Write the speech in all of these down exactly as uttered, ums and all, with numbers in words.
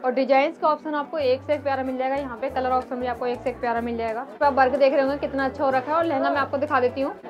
और डिजाइन का ऑप्शन आपको एक से एक प्यारा मिल जाएगा। यहाँ पे कलर ऑप्शन भी आपको एक से एक प्यारा मिल जाएगा। तो आप वर्क देख रहे होंगे कितना अच्छा हो रखा है। और लहंगा मैं आपको दिखा देती हूँ।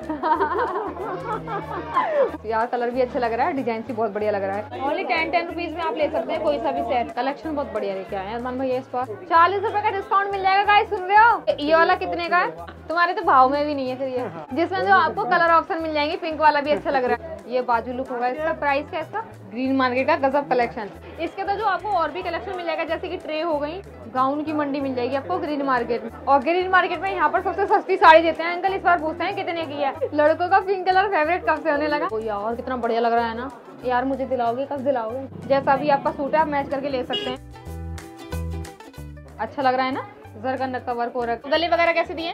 यार कलर भी अच्छा लग रहा है, डिजाइन भी बहुत बढ़िया लग रहा है। ओनली टेन टेन रुपीज में आप ले सकते हैं कोई सा भी सेट। कलेक्शन बहुत बढ़िया लेके आए हैं अरमान भैया। इस पर चालीस रुपए का डिस्काउंट मिल जाएगा गाइस, सुन रहे हो? ये वाला कितने का है? तुम्हारे तो भाव में भी नहीं है फिर ये, जिसमें जो आपको कलर ऑप्शन मिल जाएंगे। पिंक वाला भी अच्छा लग रहा है। ये बाजू लुक होगा इसका। प्राइस क्या है इसका? ग्रीन मार्केट का गजब कलेक्शन। इसके तो जो आपको और भी कलेक्शन मिल जाएगा, जैसे कि ट्रे हो गई, गाउन की मंडी मिल जाएगी आपको ग्रीन मार्केट में। और ग्रीन मार्केट में यहाँ पर सबसे सस्ती साड़ी देते हैं। अंकल इस बार पूछते हैं कितने की है? लड़कों का पिंक कलर फेवरेट कब से होने लगा? ओ यार कितना बढ़िया लग रहा है ना यार। मुझे दिलाओगे? कब दिलाओगे? जैसा भी आपका सूट है आप मैच करके ले सकते हैं। अच्छा लग रहा है ना? जरकन का वर्क हो रहा है। गले वगैरह कैसे दिए?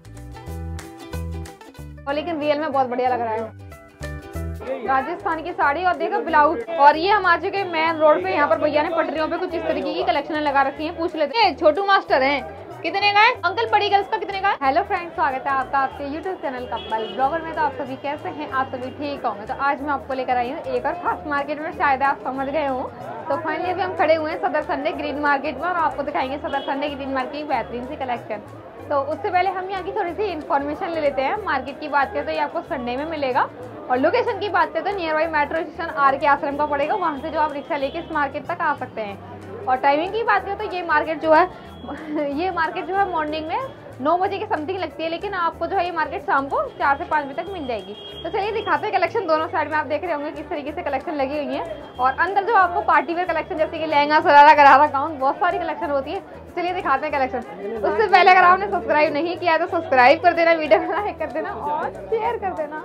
और लेकिन रियल में बहुत बढ़िया लग रहा है। राजस्थान की साड़ी और देखो ब्लाउज। और ये हम आ चुके हैं मेन रोड पे। यहाँ पर भैया ने पटरियों पे कुछ इस तरीके की कलेक्शन लगा रखी है। पूछ लेते हैं। छोटू मास्टर हैं, कितने का है अंकल? बड़ी गर्ल्स का कितने का है? हेलो फ्रेंड्स, स्वागत है आपका आपके यूट्यूब चैनल कपल ब्लॉगर में। तो आप सभी कैसे हैं? आप सभी ठीक होंगे। तो आज मैं आपको लेकर आई हूँ एक और खास मार्केट में, शायद आप समझ गए हो। तो फाइनली अभी हम खड़े हुए हैं सदर संडे ग्रीन मार्केट में और आपको दिखाएंगे सदर संडे ग्रीन मार्केट की बेहतरीन सी कलेक्शन। तो उससे पहले हम यहाँ की थोड़ी सी इन्फॉर्मेशन ले लेते हैं। मार्केट की बात करें तो ये आपको संडे में मिलेगा। और लोकेशन की बात करें तो near by metro station R K Ashram का पड़ेगा। वहाँ से जो आप रिक्शा लेके इस मार्केट तक आ सकते हैं। और टाइमिंग की बात करें तो ये मार्केट जो है ये मार्केट जो है मॉर्निंग में नौ बजे के समथिंग लगती है, लेकिन आपको जो है ये मार्केट शाम को चार से पाँच बजे तक मिल जाएगी। तो चलिए दिखाते हैं कलेक्शन। दोनों साइड में आप देख रहे होंगे किस तरीके से कलेक्शन लगी हुई है। और अंदर जो आपको पार्टी वेयर कलेक्शन, जैसे कि लहंगा, सरारा, गरारा, गाउन, बहुत सारी कलेक्शन होती है। चलिए दिखाते हैं कलेक्शन। उससे पहले अगर आपने सब्सक्राइब नहीं किया है तो सब्सक्राइब कर देना, वीडियो को लाइक कर देना और शेयर कर देना।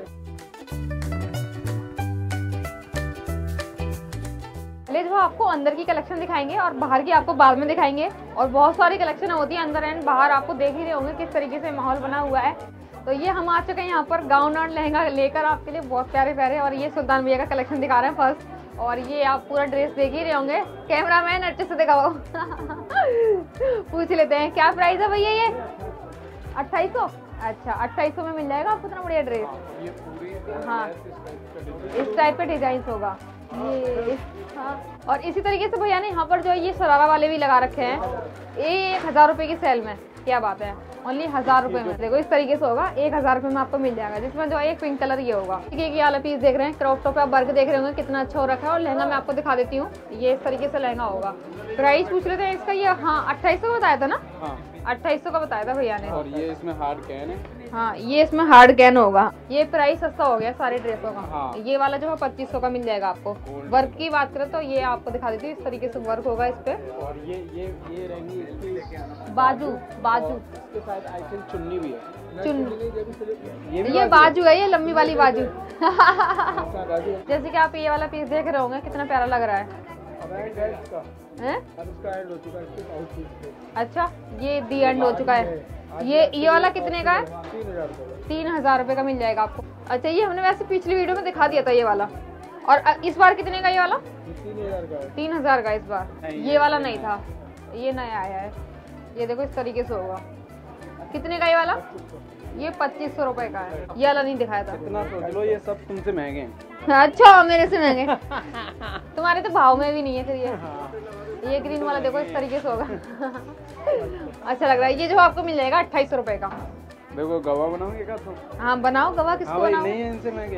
पहले जो आपको अंदर की कलेक्शन दिखाएंगे और बाहर की आपको बाद में दिखाएंगे। और बहुत सारी कलेक्शन होती है अंदर एंड बाहर। आपको देख ही रहे होंगे किस तरीके से माहौल बना हुआ है। तो ये हम आ चुके हैं यहाँ पर गाउन और लहंगा लेकर आपके लिए बहुत प्यारे प्यारे। और ये सुल्तान भैया का कलेक्शन दिखा रहे हैं फर्स्ट। और ये आप पूरा ड्रेस देख ही रहे होंगे। कैमरामैन अच्छे से दिखाओ। पूछ लेते हैं क्या प्राइस है भैया? ये अट्ठाईस सौ। अच्छा अट्ठाईस सौ में मिल जाएगा आपको इतना बढ़िया ड्रेस। हाँ इस टाइप का डिजाइन होगा ये। हाँ और इसी तरीके से भैया ने यहाँ पर जो है ये शरारा वाले भी लगा रखे हैं। एक हजार रुपए की सेल में, क्या बात है, ओनली हजार रुपए में। देखो इस तरीके से होगा, एक हजार रुपए में आपको मिल जाएगा। जिसमें जो एक पिंक कलर ये होगा। ठीक है, ये वाला पीस देख रहे हैं, क्रॉप टॉप पे आप वर्क देख रहे होंगे कितना अच्छा हो रखा है। और लहंगा मैं आपको दिखा देती हूँ। ये इस तरीके से लहंगा होगा। प्राइस पूछ लेते हैं इसका। ये हाँ अट्ठाईस सौ बताया था ना? अट्ठाईस सौ का बताया था भैया ने। और ये इसमें हार्ड कैन है। हाँ ये इसमें हार्ड कैन होगा। ये प्राइस सस्ता हो गया सारे ड्रेसों का। हाँ। ये वाला जो है पच्चीस सौ का मिल जाएगा आपको। वर्क की बात करें तो ये आपको दिखा देती हूँ, इस तरीके से वर्क होगा इस पे। और ये ये ये रहेंगी इसकी बाजू बाजू इसके साथ आई थिंक चुन्नी भी है। चुन्नी ये, ये बाजू है, ये लंबी वाली बाजू। जैसे कि आप ये वाला पीस देख रहे होंगे कितना प्यारा लग रहा है। है? अच्छा ये दी एंड हो चुका है। ये ये वाला कितने का है? तीन हजार रुपए का मिल जाएगा आपको। अच्छा ये हमने वैसे पिछली वीडियो में दिखा दिया था ये वाला। और इस बार कितने का ये वाला? तीन हजार का इस बार। ये वाला नहीं था, ये नया आया है। ये देखो इस तरीके से होगा। कितने का ये वाला? ये पच्चीस सौ रुपए का है। ये वाला नहीं दिखाया था। इतना सोच लो, ये सब तुमसे महंगे हैं। अच्छा मेरे से महंगे। तुम्हारे तो भाव में भी नहीं है फिर ये। ये ग्रीन वाला देखो इस तरीके से होगा। अच्छा लग रहा है। ये जो आपको मिल जाएगा अट्ठाईस सौ रुपए का। देखो गवा बनाओगे क्या तुम? हाँ बनाओ गवा। किसको हाँ, बनाओ? नहीं है इनसे महंगे।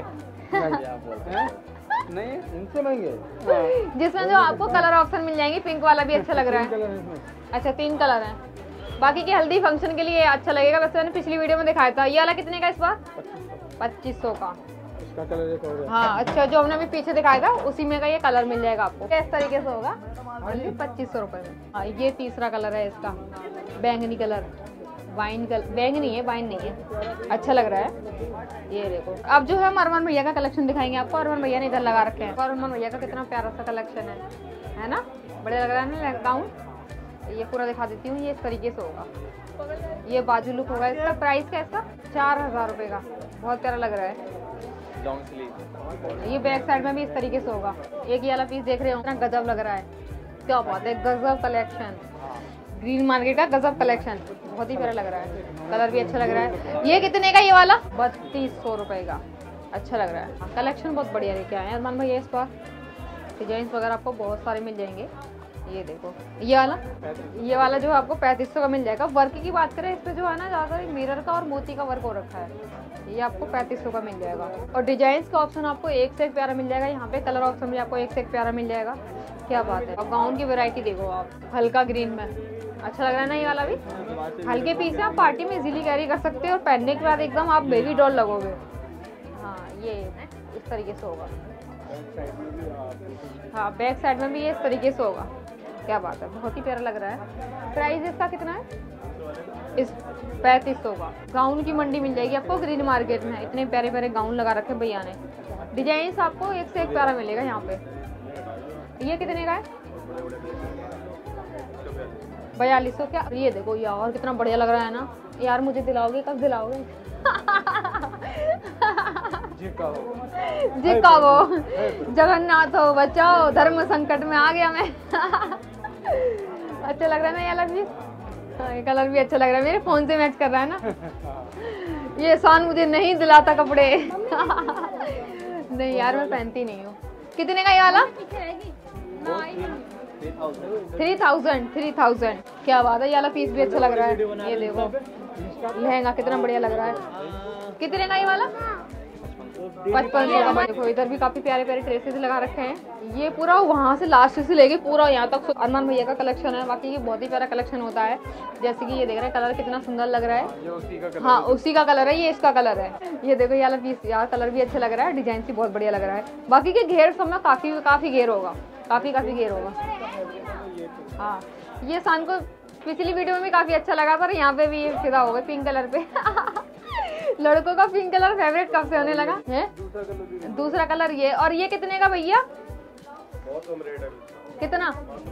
नहीं है इनसे महंगे। हाँ। जिसमें जो आपको कलर ऑप्शन मिल जाएंगे। पिंक वाला भी अच्छा लग रहा है। अच्छा तीन कलर है। बाकी के हल्दी फंक्शन के लिए अच्छा लगेगा। वैसे मैंने पिछली वीडियो में दिखाया था। ये वाला कितने का इस बार? पच्चीस सौ का। इसका कलर एक और है। हाँ अच्छा जो हमने अभी पीछे दिखाया था उसी में का ये कलर मिल जाएगा आपको। इस तरीके से होगा पच्चीस सौ रुपए में। हाँ ये तीसरा कलर है इसका, बैंगनी कलर। वाइन कलर, बैंगनी है, वाइन नहीं है। अच्छा लग रहा है। ये देखो अब जो है हम अरमान भैया का कलेक्शन दिखाएंगे आपको। अरमान भैया ने इधर लगा रखे हैं। अरमान भैया का कितना प्यारा सा कलेक्शन है, है ना? बढ़िया लग रहा है ना गाउन। ये पूरा दिखा देती हूँ। ये इस तरीके से होगा। ये बाजू लुक होगा इसका। प्राइस क्या है इसका? चार हजार रुपए का। बहुत प्यारा लग रहा है। Long sleeve. ये बैक साइड में भी इस तरीके से होगा। एक ये वाला पीस देख रहे हो, इतना गजब लग रहा है। क्या बात है, गजब कलेक्शन। ग्रीन मार्केट का गजब कलेक्शन, बहुत ही प्यारा लग रहा है। कलर भी अच्छा लग रहा है। ये कितने का ये वाला? बत्तीस सौ रुपए का। अच्छा लग रहा है। कलेक्शन बहुत बढ़िया लेके आए हैं अरमान भैया। इस पर डिजाइन वगैरह आपको बहुत सारे मिल जाएंगे। ये देखो ये वाला, ये वाला जो आपको पैंतीस सौ का मिल जाएगा। वर्क की बात करें इस पे जो है ना ज़्यादातर मिरर का और मोती का वर्क हो रखा है। ये आपको पैंतीस सौ का मिल जाएगा। और डिजाइन का ऑप्शन आपको एक से एक प्यारा मिल जाएगा। यहाँ पे कलर ऑप्शन भी आपको एक से एक प्यारा मिल जाएगा। क्या बात है। और गाउन की वैरायटी देखो आप, हल्का ग्रीन में अच्छा लग रहा है ना। ये वाला भी हल्के पीस है, आप पार्टी में इजीली कैरी कर सकते हो और पहनने के बाद एकदम आप बेबी डॉल लगोगे। हाँ ये इस तरीके से होगा। हाँ बैक साइड में भी ये इस तरीके से होगा। क्या बात है, बहुत ही प्यारा लग रहा है। प्राइस इसका कितना है? इस पैंतीस सौ का। गाउन की मंडी मिल जाएगी आपको ग्रीन मार्केट में। इतने प्यारे प्यारे गाउन लगा रखे भैया ने। डिजाइन आपको एक से एक प्यारा मिलेगा यहाँ पे। ये कितने का है? बयालीस सौ। क्या ये देखो यार कितना बढ़िया लग रहा है ना यार। मुझे दिलाओगे? कब दिलाओगे? जी का वो जगन्नाथ हो बचाओ, धर्म संकट में आ गया मैं। अच्छा लग रहा है ना ये वाला भी। हाँ, ये कलर भी अच्छा लग रहा है, मेरे फोन से मैच कर रहा है ना। ये एहसान मुझे नहीं दिलाता कपड़े। नहीं यार मैं पहनती नहीं हूँ। कितने का ये वाला? Three thousand. Three thousand. क्या बात है, ये वाला पीस भी अच्छा लग रहा है। ये देखो लहंगा कितना बढ़िया लग रहा है। कितने का ये वाला? पचपन सौ का। देखो इधर भी काफी प्यारे प्यारे ड्रेसेस लगा रखे हैं। ये पूरा वहाँ से लास्ट से लेके पूरा यहाँ तक अरमान भैया का कलेक्शन है। बाकी ये बहुत ही प्यारा कलेक्शन होता है। जैसे कि ये देख रहे हैं कलर कितना सुंदर लग रहा है। ये उसी का कलर हाँ उसी का कलर है, ये इसका कलर है। ये देखो ये वाला पीस यार कलर भी अच्छा लग रहा है, डिजाइन भी बहुत बढ़िया लग रहा है। बाकी के घेर सब में काफी काफी घेर होगा, काफी काफी घेर होगा। हाँ ये सान को पिछली वीडियो में भी काफी अच्छा लगा था, यहाँ पे भी फिदा हो गए पिंक कलर पे। लड़कों का पिंक कलर फेवरेट कब से होने लगा है? दूसरा कलर ये। और ये कितने का भैया? कितना?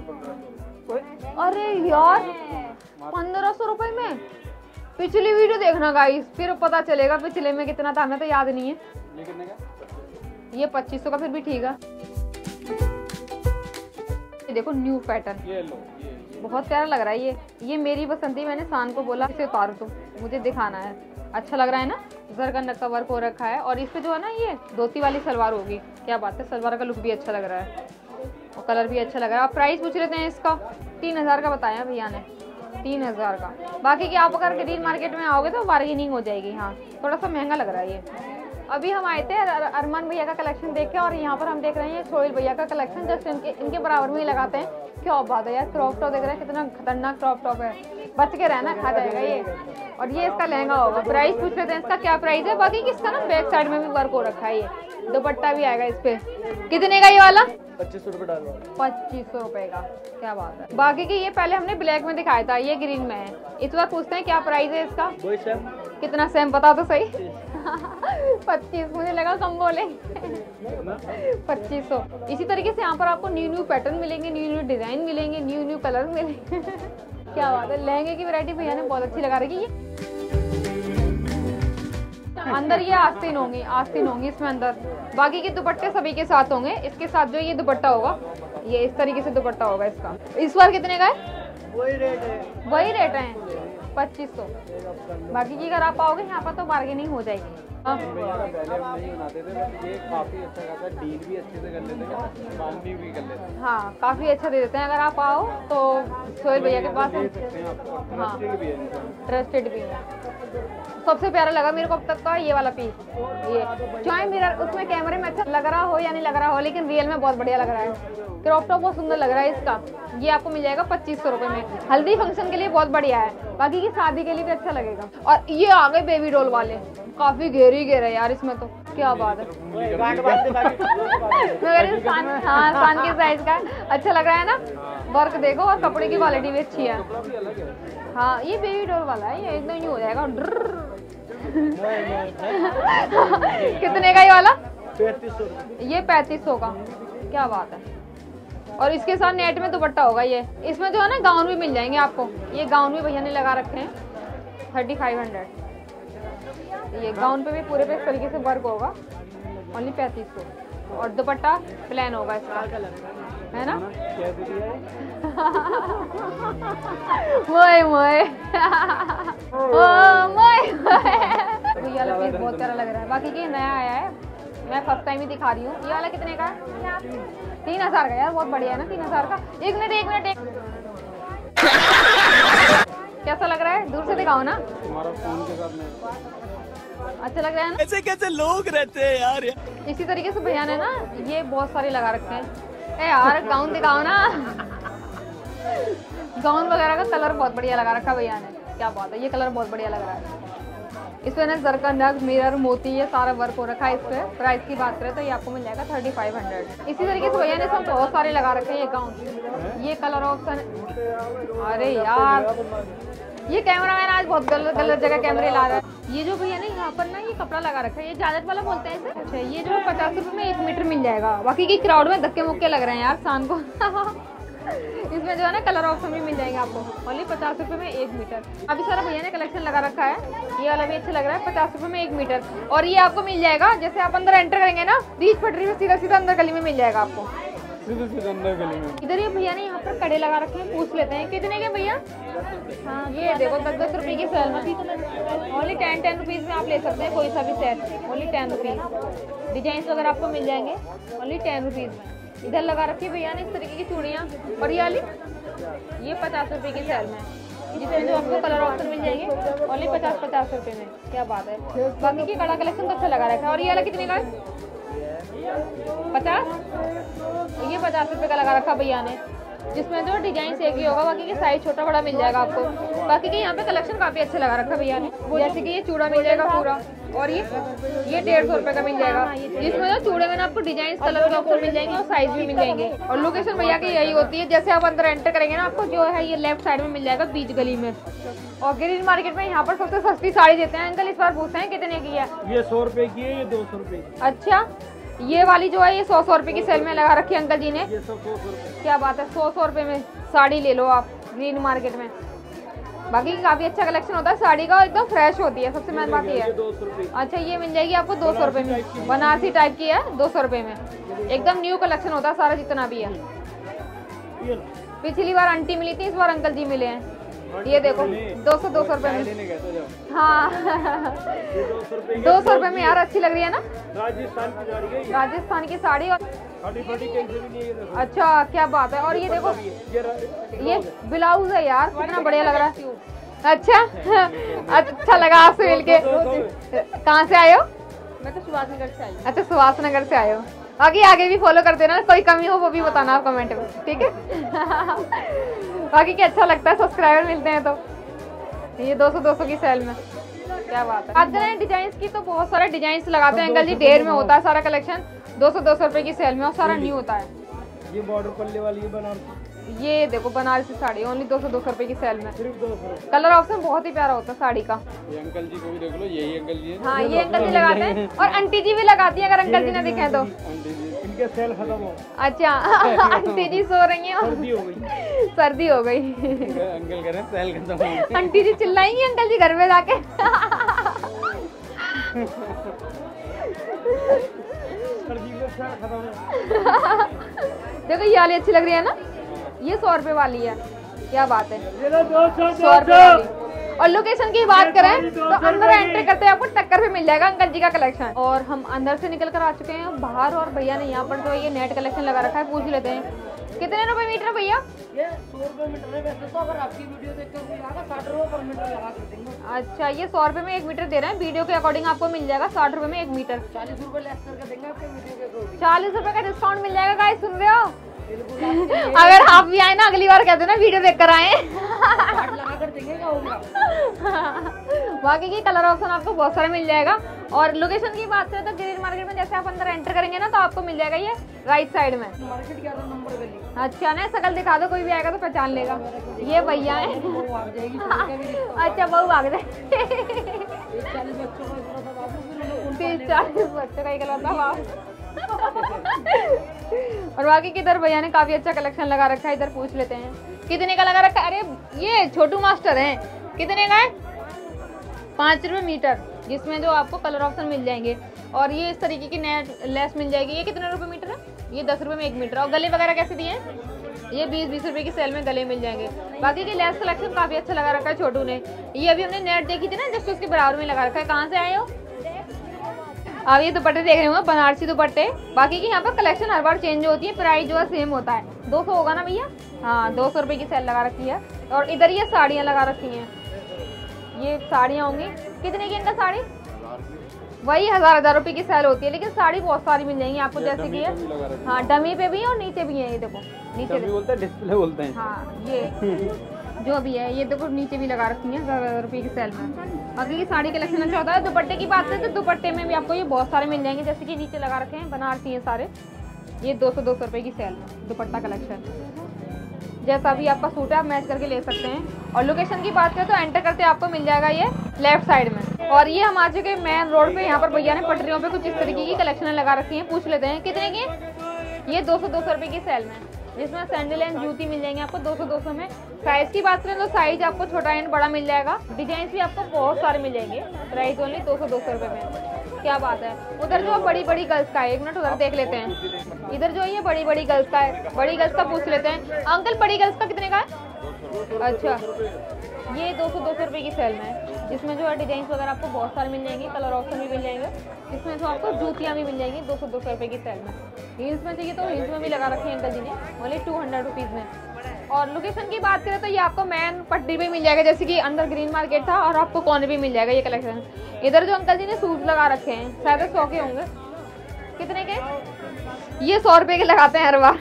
अरे यार पंद्रह सौ रुपए में। पिछली वीडियो देखना गाइस, फिर पता चलेगा पिछले में कितना था, हमें तो याद नहीं है। ये कितने का? ये पच्चीस सौ का, फिर भी ठीक है। देखो न्यू पैटर्न, ये लो ये, ये। बहुत प्यारा लग रहा है ये। ये मेरी पसंद थी, मैंने शान को बोला इसे उतारो तुम, मुझे दिखाना है। अच्छा लग रहा है ना, जरकन का वर्क हो रखा है। और इस पे जो है ना ये धोती वाली सलवार होगी। क्या बात है, सलवार का लुक भी अच्छा लग रहा है और कलर भी अच्छा लग रहा है। आप प्राइस पूछ लेते हैं इसका? तीन हजार का बताया भैया ने, तीन हजार का। बाकी की आप अगर ग्रीन मार्केट में आओगे तो बार्गेनिंग हो जाएगी। हाँ थोड़ा सा महंगा लग रहा है ये। अभी हम आए थे अरमान भैया का कलेक्शन देख के, और यहाँ पर हम देख रहे हैं ये सोहेल भैया का कलेक्शन। जस्ट इनके इनके बराबर में ही लगाते हैं। क्या बात है यार, क्रॉप टॉप देख रहे हैं, कितना खतरनाक क्रॉप टॉप है। बच के रहना, खा जाएगा ये। और ये इसका लहंगा होगा। प्राइस पूछ लेते हैं इसका क्या प्राइस है? बाकी किसका ना बैक साइड में भी वर्क हो रखा है। ये दुपट्टा भी आएगा इस पे। कितने का ये वाला? पच्चीस सौ रुपए डालना। पच्चीस सौ रुपए का। क्या बात है। बाकी की ये पहले हमने ब्लैक में दिखाया था, ये ग्रीन में है। इस बार पूछते हैं क्या प्राइस है इसका? कितना सेम बता तो सही। पच्चीस, मुझे लगा कम बोले। पच्चीस सौ। इसी तरीके से यहाँ पर आपको न्यू न्यू पैटर्न मिलेंगे, न्यू न्यू डिजाइन मिलेंगे, न्यू न्यू कलर मिलेंगे। क्या बात है। लहंगे की वैरायटी भैया ने बहुत अच्छी लगा रखी है। अंदर ये आस्तीन होंगी, आस्तीन होंगी इसमें अंदर। बाकी के दुपट्टे सभी के साथ होंगे। इसके साथ जो ये दुपट्टा होगा, ये इस तरीके से दुपट्टा होगा इसका। इस बार कितने का है? वही रेट है, वही रेट है पच्चीस सौ। बाकी की अगर आप आओगे यहाँ पर तो बार्गेनिंग हो जाएगी। हाँ पहले हम नहीं बनाते थे, बट ये काफी अच्छा खाता है। डील भी अच्छे से कर लेते हैं, बार्गेनिंग भी कर लेते हैं। हाँ काफी अच्छा दे देते हैं। अगर आप आओ तो सोहेल भैया के पास। हाँ ट्रस्टेड भी है। सबसे प्यारा लगा मेरे को अब तक का ये वाला पीस। ये चाहे मिरर उसमें कैमरे में अच्छा लग रहा हो या नहीं लग रहा हो, लेकिन रियल में बहुत बढ़िया लग रहा है। क्रॉप टॉप बहुत सुंदर लग रहा है इसका। ये आपको मिल जाएगा पच्चीस सौ रुपए में। हल्दी फंक्शन के लिए बहुत बढ़िया है, बाकी की शादी के लिए भी अच्छा लगेगा। और ये आ गए बेबी डॉल वाले, काफी घेरी घेर है यार इसमें तो। क्या बात है। हाँ शान के साइज का अच्छा लग रहा है ना। वर्क देखो और कपड़े की क्वालिटी भी अच्छी है। हाँ ये बेबी डॉल वाला है, ये एकदम न्यू हो जाएगा। कितने का ये वाला? पैंतीस सौ। ये पैंतीस सौ का। क्या बात है। और इसके साथ नेट में दुपट्टा होगा ये। इसमें जो है ना गाउन भी मिल जाएंगे आपको। ये गाउन भी भैया ने लगा रखे हैं थर्टी फाइव हंड्रेड। ये गाउन पे भी पूरे पे इस तरीके से वर्क होगा, ओनली पैंतीस सौ। और दुपट्टा प्लेन होगा इसका, है ना। मोए मोए ये वाला पीस बहुत प्यारा लग रहा है। बाकी ये नया आया है, मैं फर्स्ट टाइम ही दिखा रही हूँ। ये वाला कितने का है? तीन हजार का यार बहुत बढ़िया है ना, तीन हजार का। एक मिनट एक मिनट एक कैसा लग रहा है? दूर से दिखाओ ना। तुम्हारा फोन के साथ में अच्छा लग रहा है ना? ऐसे कैसे लोग रहते हैं यार। इसी तरीके से भैया ने ना ये बहुत सारे लगा रखे हैं। ए यार गाउन दिखाओ ना। गाउन वगैरह का कलर बहुत बढ़िया लगा रखा भैया ने, क्या बात है, ये कलर बहुत बढ़िया लग रहा है। इसमें ना जरकन नग मिरर मोती ये सारा वर्क हो रखा है। इस पे प्राइस की बात करें तो ये आपको मिल जाएगा थर्टी फाइव हंड्रेड। इसी तरीके से भैया ने इसमें बहुत सारे लगा रखे हैं ये गाउन। ये कलर ऑप्शन, अरे यार ये कैमरा मैन आज बहुत गलत गलत जगह कैमरे ला रहा है। ये जो भैया ने यहाँ पर ना ये कपड़ा लगा रखा है, ये जाजट वाला बोलते हैं इसे। अच्छा ये जो पचास रुपए में एक मीटर मिल जाएगा। बाकी की क्राउड में धक्के मुक्के लग रहे हैं यार शान को। इसमें जो है ना कलर ऑप्शन भी मिल जाएंगे आपको, ओनली पचास रुपए में एक मीटर। अभी सारा भैया ने कलेक्शन लगा रखा है। ये वाला भी अच्छा लग रहा है, पचास रुपए में एक मीटर। और ये आपको मिल जाएगा जैसे आप अंदर एंटर करेंगे ना, बीच पटरी में सीधा सीधा अंदर गली में मिल जाएगा आपको। सीधे सीधे अंदर गली में। इधर ये भैया ने यहाँ पर कड़े लगा रखे हैं, पूछ लेते हैं कितने के भैया। हाँ ये देखो दस दस रुपए की सेल में, ओनली टेन टेन रुपीज में आप ले सकते हैं कोई सा भी set, only ten rupees. Design वगैरह आपको मिल जाएंगे ओनली टेन रुपीज में। इधर लगा रखी है भैया ने इस तरीके की चूड़ियाँ। और ये वाली ये पचास रुपए की सेल में, जिसमें जो आपको कलर ऑप्शन मिल जाएंगे ओनली पचास पचास रुपए में। क्या बात है, बाकी की कड़ा कलेक्शन तो अच्छा लगा रखा है। और ये वाला कितने का है? पचास। ये पचास रुपए का लगा रखा भैया ने, जिसमें जो डिजाइन एक ही होगा, बाकी के साइज छोटा बड़ा मिल जाएगा आपको। बाकी के यहाँ पे कलेक्शन काफी अच्छा लगा रखा भैया ने। जैसे कि ये चूड़ा मिल जाएगा पूरा, और ये ये डेढ़ सौ रुपए का मिल जाएगा, जिसमें जो चूड़े में ना आपको डिजाइन कलर के ऑप्शन मिल जाएंगे और साइज भी मिल जाएंगे। और लोकेशन भैया की यही होती है, जैसे आप अंदर एंटर करेंगे ना आपको जो है ये लेफ्ट साइड में मिल जाएगा बीच गली में। और ग्रीन मार्केट में यहाँ पर सबसे सस्ती साड़ी देते हैं। अंकल इस बार पूछते हैं कितने की है? ये सौ रुपए की है, ये दो सौ रुपए की। अच्छा ये वाली जो है ये सौ सौ रुपए की सेल में लगा रखी है अंकल जी ने। ये सब सौ सौ रुपए। क्या बात है, सौ सौ रुपए में साड़ी ले लो आप ग्रीन मार्केट में। बाकी काफी अच्छा कलेक्शन होता है साड़ी का, एकदम फ्रेश होती है, सबसे मेन बात ये है। दो सौ रुपए। अच्छा ये मिल जाएगी आपको दो सौ रुपए में, बनारसी टाइप की है, दो सौ रुपए में। एकदम न्यू कलेक्शन होता है सारा जितना भी है। पिछली बार आंटी मिली थी, इस बार अंकल जी मिले हैं। ये देखो दो सौ दो सौ रुपए में। हाँ दो सौ रुपए में यार अच्छी लग रही है ना, राजस्थान की साड़ी है, राजस्थान की साड़ी। और फटी फटी कहीं से भी नहीं है ये। अच्छा क्या बात है। और ये देखो ये ब्लाउज है यार, कितना बढ़िया लग रहा है। अच्छा अच्छा लगा आपसे मिलके। कहाँ से आए हो? मैं तो सुभाष नगर से आई। अच्छा सुभाष नगर से आए हो। बाकी आगे भी फॉलो कर देना, कोई कमी हो वो भी बताना आप कमेंट में, ठीक है। बाकी क्या अच्छा लगता है सब्सक्राइबर मिलते हैं तो। ये दो सौ दो सौ की सेल में, क्या बात है। बात करें डिजाइन की तो बहुत सारे डिजाइन लगाते हैं अंकल जी, ढेर में होता है सारा कलेक्शन। दो सौ दो सौ रुपए की सेल में और सारा न्यू होता है। ये बॉर्डर पल्ले वाली है बनारसी। ये देखो बनारसी साड़ी ओनली दो सौ दो सौ रुपए की सेल में। सिर्फ दो सौ। कलर ऑप्शन बहुत ही प्यारा होता है साड़ी का। ये अंकल जी को भी देख लो, यही अंकल जी है। हाँ ये अंकल जी लगाते हैं और आंटी जी भी लगाती है, अगर अंकल जी ने दिखे तो। आंटी जी इनके सेल खत्म हो। अच्छा आंटी जी सो रही हैं, सर्दी हो गई। सर्दी हो गई। अंकल कह रहे हैं सेल खत्म हो। आंटी जी चिल्लाएंगी अंकल जी घर में जाके। सर्दी में सेल खत्म हो। देखो ये वाली अच्छी लग रही है ना, ये सौ रुपए वाली है। क्या बात है, दो सौ सौ रुपए वाली। और लोकेशन की बात करें तो अंदर एंटर करते हैं आपको टक्कर पे मिल जाएगा अंकल जी का कलेक्शन। और हम अंदर से निकल कर आ चुके हैं बाहर, और भैया ने यहाँ पर जो ये नेट कलेक्शन लगा रखा है, पूछ लेते हैं कितने रुपए मीटर भैया? ये सौ रुपए मीटर है वैसे तो, अगर आपकी वीडियो देख कर कोई आएगा साठ रुपए पर मीटर लगा कर देंगे। अच्छा ये सौ रुपए में एक मीटर दे रहे हैं, वीडियो के अकॉर्डिंग आपको मिल जाएगा साठ रुपए में एक मीटर। चालीस रुपए लेस करके देंगे आपके वीडियो के अकॉर्डिंग। चालीस रुपए का डिस्काउंट मिल जाएगा गाइस, सुन रहे हो? अगर आप भी आए ना अगली बार कहते ना वीडियो देख कर आए। लगा कर देंगे क्या होगा। बाकी की कलर ऑप्शन आपको बहुत सारा मिल जाएगा। और लोकेशन की बात करें तो ग्रीन मार्केट में जैसे आप अंदर एंटर करेंगे ना तो आपको मिल जाएगा ये राइट साइड में। मार्केट क्या था नंबर गली। अच्छा ना शकल दिखा दो, कोई भी आएगा तो पहचान लेगा। ये भैया है। वो आ जाएगी तो क्या भी अच्छा बहू भाग जाए। चालीस बच्चों का इतना था बाबू, तीस चालीस बच्चों का ही था बाप। और बाकी किधर भैया ने काफी अच्छा कलेक्शन लगा रखा है, इधर पूछ लेते हैं कितने का लगा रखा है। अरे ये छोटू मास्टर है, कितने का है? पाँच रुपए मीटर, जिसमें जो आपको कलर ऑप्शन मिल जाएंगे। और ये इस तरीके की नेट लेस मिल जाएगी। ये कितने रुपए मीटर है? ये दस रुपए में एक मीटर। और गले वगैरह कैसे दिए हैं? ये बीस बीस रुपए की सेल में गले मिल जाएंगे। बाकी की लेस कलेक्शन काफी अच्छा लगा रखा है छोटू ने। ये अभी हमने नेट देखी थी ना, जस्ट उसके बराबर में लगा रखा है। कहाँ से आए हो? अब ये दुपट्टे देख रहे होंगे बनारसी दुपट्टे। बाकी की यहाँ पर कलेक्शन हर बार चेंज होती है, प्राइस जो है सेम होता है। दो सौ होगा ना भैया? हाँ, दो सौ रुपये की सेल लगा रखी है। और इधर ये साड़ियाँ लगा रखी हैं, ये साड़ियाँ होंगी। कितने की इनका साड़ी? वही हजार हजार रुपए की सेल होती है, लेकिन साड़ी बहुत सारी मिल जाएंगी आपको, जैसे कि है। हाँ, डमी पे भी है और नीचे भी है। ये देखो नीचे बोलते हैं, डिस्प्ले बोलते हैं। हाँ, ये जो भी है, ये देखो नीचे भी लगा रखी है हजार हजार रुपए की सेल में। बाकी की साड़ी कलेक्शन अच्छा होता है। दुपट्टे की बात करें तो दुपट्टे में भी आपको ये बहुत सारे मिल जाएंगे, जैसे कि नीचे लगा रखे हैं बनारसी है सारे। ये दो सौ दो सौ रुपए की सेल में दुपट्टा कलेक्शन, जैसा भी आपका सूट है आप मैच करके ले सकते हैं। और लोकेशन की बात करें तो एंटर करते आपको मिल जाएगा ये लेफ्ट साइड में। और ये हम आ चुके मेन रोड पे। यहाँ पर भैया ने पटरियों पे कुछ इस तरीके की कलेक्शन लगा रखी है, पूछ लेते हैं कितने की। ये दो सौ दो सौ रुपए की सेल में, जिसमें सैंडल एंड जूती मिल जाएंगे आपको दो सौ दो सौ में। साइज की बात करें तो साइज आपको छोटा एंड बड़ा मिल जाएगा। डिजाइन भी आपको बहुत सारे मिल जाएंगे। प्राइस ओनली दो सौ दो सौ रुपए में। क्या बात है। उधर जो बड़ी बड़ी गर्ल्स का है, एक मिनट उधर देख लेते हैं। इधर जो ये बड़ी बड़ी गर्ल्स का है, बड़ी गर्ल्स का पूछ लेते हैं। अंकल बड़ी गर्ल्स का कितने का है? अच्छा, ये दो सौ दो सौ रुपए की सेल में है, जिसमें जो है डिजाइन वगैरह आपको बहुत सारे मिल जाएंगे, कलर ऑप्शन भी मिल जाएंगे। इसमें जो आपको जूतियाँ भी मिल जाएंगी दो सौ दो सौ रुपए की सेल में। हील्स में चाहिए तो हील्स में भी लगा रखे हैं अंकल जी ने, ओनली टू हंड्रेड रुपीज़ में। और लोकेशन की बात करें तो ये आपको मैन पट्टी पे मिल जाएगा, जैसे कि अंदर ग्रीन मार्केट था, और आपको कॉर्नर भी मिल जाएगा ये कलेक्शन। इधर जो अंकल जी ने सूट लगा रखे हैं शायद सौ के होंगे। कितने के? ये सौ रुपए के लगाते हैं हर बार।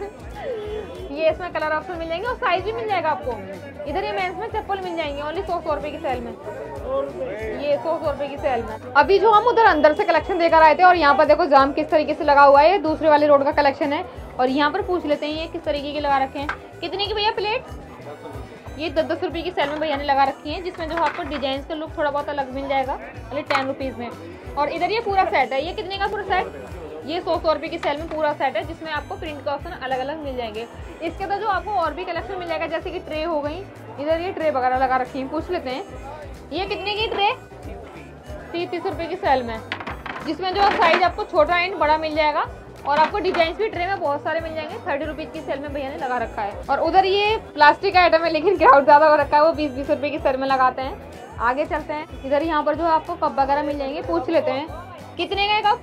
ये इसमें कलर ऑप्शन मिल जाएंगे और साइज भी मिल जाएगा आपको। इधर ये मेंस में चप्पल मिल जाएंगे ओनली सौ सौ रुपए की सेल में। ये सौ सौ रुपए की सेल में। अभी जो हम उधर अंदर से कलेक्शन देकर आए थे, और यहाँ पर देखो जाम किस तरीके से लगा हुआ है, ये दूसरे वाले रोड का कलेक्शन है। और यहाँ पर पूछ लेते हैं ये किस तरीके की लगा रखे हैं। कितने की भैया प्लेट? ये दस दस रुपये की सेल में भैया ने लगा रखी है, जिसमें जो आपको डिजाइन का लुक थोड़ा बहुत अलग मिल जाएगा ओनली टेन रुपीज़ में। और इधर ये पूरा सेट है, ये कितने का पूरा सेट? ये सौ सौ रुपये की सेल में पूरा सेट है, जिसमें आपको प्रिंट का ऑप्शन अलग अलग मिल जाएंगे। इसके अंदर जो आपको और भी कलेक्शन मिल जाएगा, जैसे कि ट्रे हो गई। इधर ये ट्रे वगैरह लगा रखी है, पूछ लेते हैं ये कितने की ट्रे? तीस तीस रुपये की सेल में, जिसमें जो साइज आपको छोटा एंड बड़ा मिल जाएगा। और आपको डिजाइन भी ट्रे में बहुत सारे मिल जाएंगे। थर्टी रुपीज़ की सेल में भैया ने लगा रखा है। और उधर ये प्लास्टिक आइटम है, लेकिन क्राउड ज़्यादा हो रखा है, वो बीस बीस रुपये की सेल में लगाते हैं। आगे चलते हैं। इधर यहाँ पर जो है आपको कप वगैरह मिल जाएंगे, पूछ लेते हैं कितने का है कप?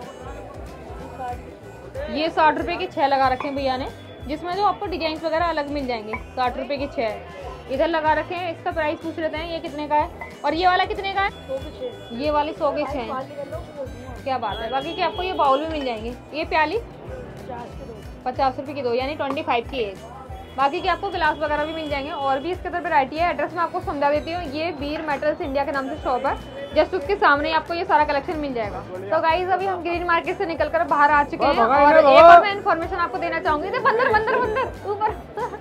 ये साठ रुपए की छह लगा रखे हैं भैया ने, जिसमें जो आपको डिजाइन वगैरह अलग मिल जाएंगे। साठ रुपए की छह इधर लगा रखे हैं। इसका प्राइस पूछ लेते हैं ये कितने का है। और ये वाला कितने का है? ये वाली सौ के छः। क्या बात है। बाकी कि आपको ये बाउल भी मिल जाएंगे। ये प्याली पचास रुपए की दो, यानी ट्वेंटी फाइव की एक। बाकी कि आपको गिलास वगैरह भी मिल जाएंगे। और भी इसके अंदर वैरायटी है। एड्रेस मैं आपको समझा देती हूँ। ये वीर मेटल्स इंडिया के नाम से शॉप है, जस्ट उसके सामने ही आपको ये सारा कलेक्शन मिल जाएगा। तो गाइज अभी हम ग्रीन मार्केट से निकलकर बाहर आ चुके हैं। और एक और मैं इन्फॉर्मेशन आपको देना चाहूंगी। बंदर बंदर बंदर ऊपर।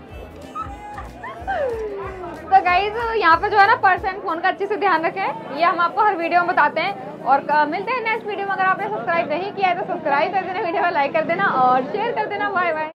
तो गाइज यहाँ पे जो है ना पर्स एंड फोन का अच्छे से ध्यान रखें, ये हम आपको हर वीडियो में बताते हैं। और मिलते हैं नेक्स्ट वीडियो में। अगर आपने सब्सक्राइब नहीं किया है तो सब्सक्राइब कर देना, वीडियो को लाइक कर देना और शेयर कर देना। Bye bye.